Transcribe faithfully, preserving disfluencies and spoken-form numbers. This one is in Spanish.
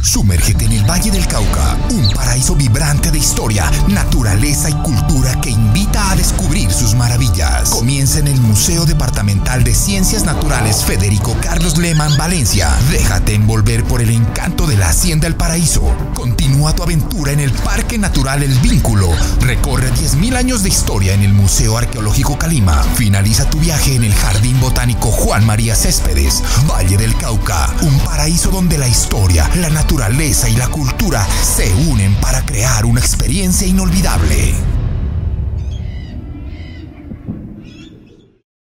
Sumérgete en el Valle del Cauca, un paraíso vibrante de historia, naturaleza y cultura que invita a descubrir sus maravillas. Comienza en el Museo Departamental de Ciencias Naturales Federico Carlos Lehmann, Valencia. Déjate envolver por el encanto de la Hacienda El Paraíso. Continúa tu aventura en el Parque Natural El Vínculo. Recorre diez mil años de historia en el Museo Arqueológico Calima. Finaliza tu viaje en el Jardín Botánico Juan María Céspedes, Valle del Cauca, un paraíso donde la historia, la naturaleza y la cultura se unen para crear una experiencia inolvidable.